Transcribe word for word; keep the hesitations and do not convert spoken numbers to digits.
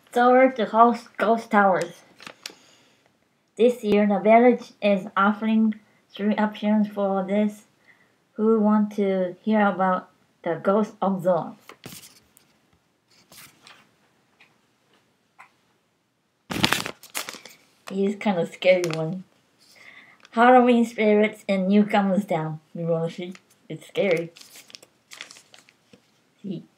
Tour to host ghost towers. This year, the village is offering three options for this who want to hear about the ghost of Zorn. He's kind of scary one. Halloween spirits in Newcomer's Town. You wanna see? It's scary. See.